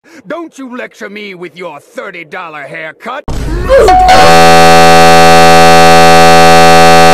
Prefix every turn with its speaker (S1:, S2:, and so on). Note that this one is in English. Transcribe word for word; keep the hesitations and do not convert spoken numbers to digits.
S1: Don't you lecture me with your thirty dollar haircut!